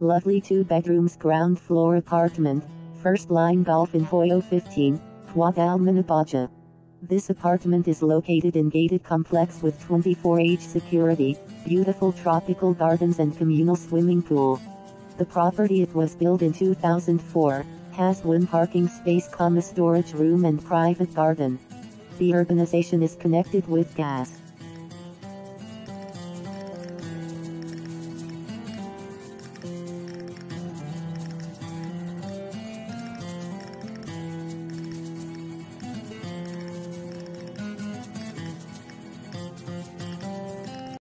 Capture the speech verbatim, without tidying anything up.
Lovely two bedrooms ground floor apartment, first line golf in Hoyo fifteen, Guadalmina Baja. This apartment is located in gated complex with twenty-four hour security, beautiful tropical gardens and communal swimming pool. The property it was built in two thousand four, has one parking space, comma storage room and private garden. The urbanization is connected with gas.